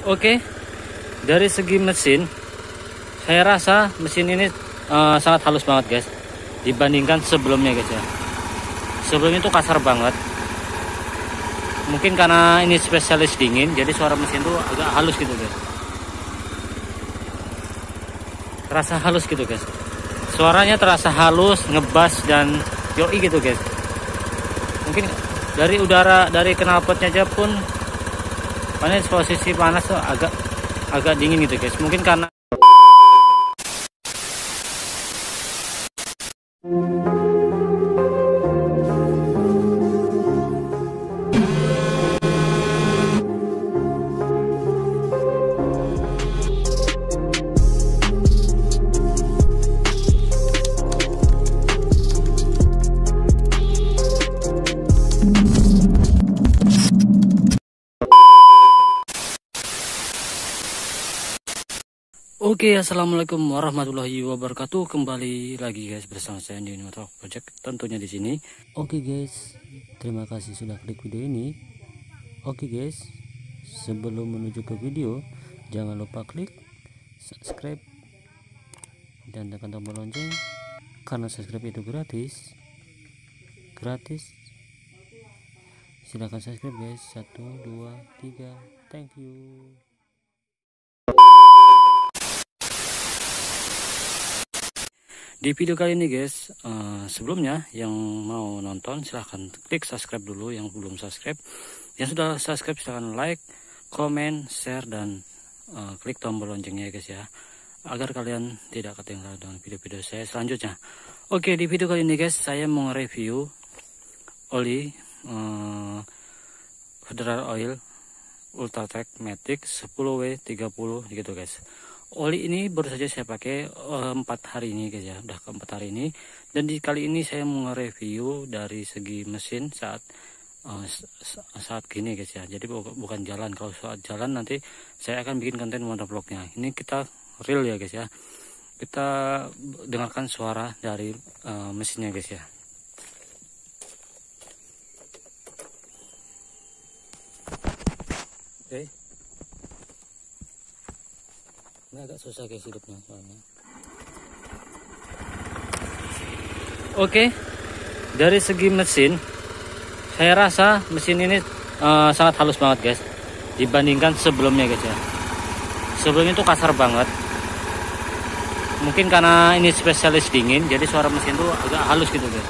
Oke, dari segi mesin, saya rasa mesin ini sangat halus banget guys, dibandingkan sebelumnya guys ya. Sebelumnya itu kasar banget. Mungkin karena ini spesialis dingin, jadi suara mesin tuh agak halus gitu guys. Terasa halus gitu guys. Suaranya terasa halus, ngebas dan yoi gitu guys. Mungkin dari udara, dari knalpotnya aja pun panas, posisi panas tuh agak dingin gitu guys. Mungkin karena Oke, assalamualaikum warahmatullahi wabarakatuh. Kembali lagi guys bersama saya di Motor Project, tentunya di sini. Oke guys, terima kasih sudah klik video ini. Oke guys, sebelum menuju ke video, jangan lupa klik subscribe dan tekan tombol lonceng karena subscribe itu gratis. Silahkan subscribe guys. 1, 2, 3, thank you. Di video kali ini guys, sebelumnya yang mau nonton silahkan klik subscribe dulu, yang belum subscribe. Yang sudah subscribe silahkan like, komen, share, dan klik tombol loncengnya guys ya, agar kalian tidak ketinggalan dengan video-video saya selanjutnya. Oke, di video kali ini guys, saya mau review oli Federal Oil Ultratech Matic 10W30 gitu guys. Oli ini baru saja saya pakai 4 hari ini guys ya, udah ke 4 hari ini. Dan di kali ini saya mau review dari segi mesin saat gini guys ya. Jadi bukan jalan. Kalau saat jalan nanti saya akan bikin konten motovlognya. Ini kita real ya guys ya. Kita dengarkan suara dari mesinnya guys ya. Oke. Ini agak susah guys hidupnya soalnya. Oke, dari segi mesin, saya rasa mesin ini sangat halus banget guys, dibandingkan sebelumnya guys ya. Sebelumnya itu kasar banget. Mungkin karena ini spesialis dingin, jadi suara mesin tuh agak halus gitu guys.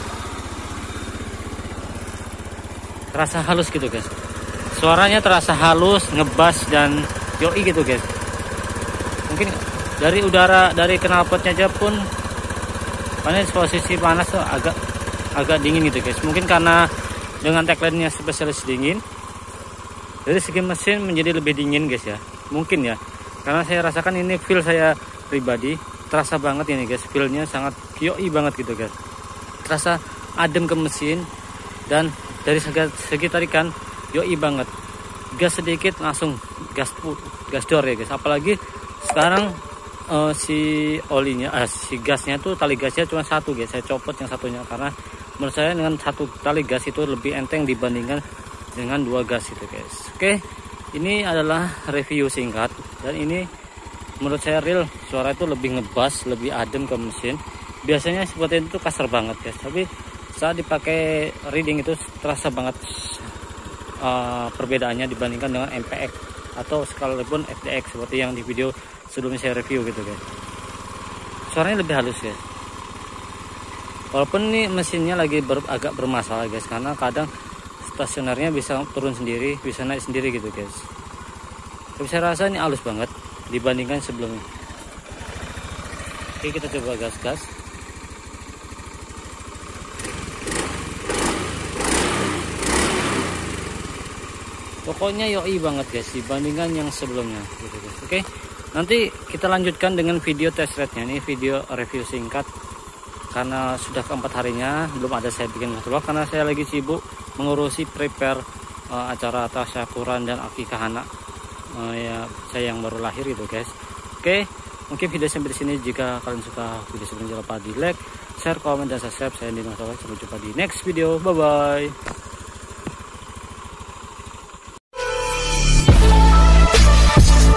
Terasa halus gitu guys. Suaranya terasa halus, ngebas dan yoi gitu guys. Mungkin dari udara, dari knalpotnya aja pun panas, posisi panas tuh agak dingin gitu guys. Mungkin karena dengan tagline-nya spesialis dingin, dari segi mesin menjadi lebih dingin guys ya. Mungkin ya, karena saya rasakan ini feel saya pribadi terasa banget ini guys, feel-nya sangat yoi banget gitu guys. Terasa adem ke mesin, dan dari segi tarikan yoi banget. Gas sedikit langsung gas door ya guys. Apalagi sekarang si olinya, si gasnya tuh, tali gasnya cuma satu guys. Saya copot yang satunya karena menurut saya dengan satu tali gas itu lebih enteng dibandingkan dengan 2 gas itu guys. Oke, ini adalah review singkat, dan ini menurut saya real, suara itu lebih ngebas, lebih adem ke mesin. Biasanya seperti itu kasar banget guys, tapi saat dipakai reading itu terasa banget perbedaannya dibandingkan dengan MPX atau sekalipun FDX seperti yang di video sebelumnya saya review gitu guys. Suaranya lebih halus guys. Walaupun ini mesinnya lagi agak bermasalah guys, karena kadang stasionernya bisa turun sendiri, bisa naik sendiri gitu guys. Tapi saya rasa ini halus banget dibandingkan sebelumnya. Oke, kita coba gas. Pokoknya yoi banget guys dibandingkan yang sebelumnya gitu guys. Oke, nanti kita lanjutkan dengan video test ride-nya. Ini video review singkat karena sudah keempat harinya belum ada saya bikin motovlog karena saya lagi sibuk mengurusi prepare acara tasyakuran dan akikah anak ya saya yang baru lahir gitu guys. Oke, mungkin video sampai di sini. Jika kalian suka video sebelumnya, jangan lupa di like, share, komen, dan subscribe. Saya Andi Motovlog. Sampai jumpa di next video. Bye bye.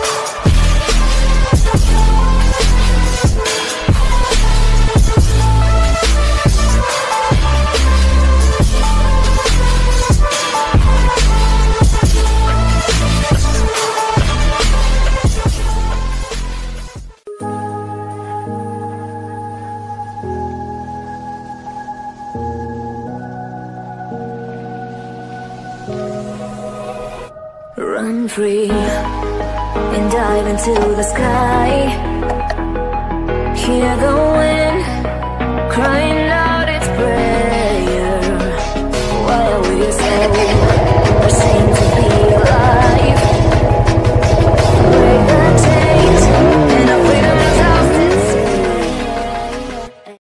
Run free and dive into the sky. Hear the wind crying